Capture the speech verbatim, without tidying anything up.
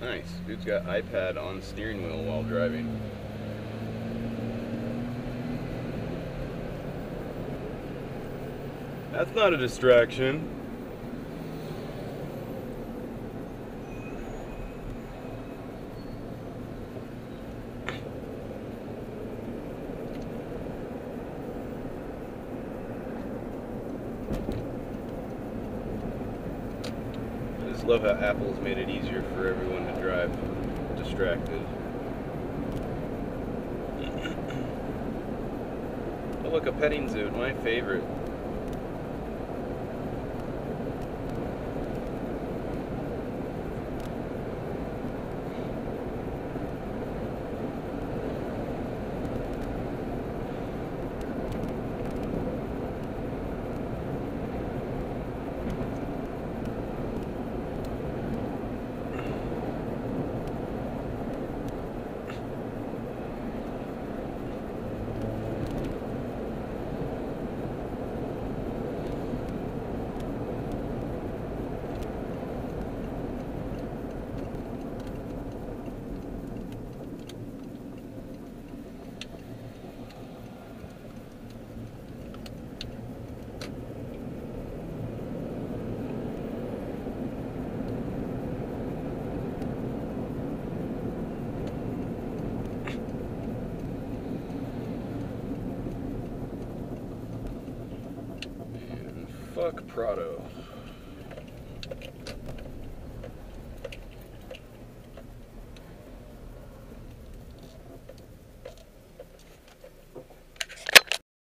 Nice. Dude's got iPad on the steering wheel while driving. That's not a distraction. I just love how Apple's made it easier for everyone to drive distracted. Oh look, a petting zoo, my favorite. Fuck Prado.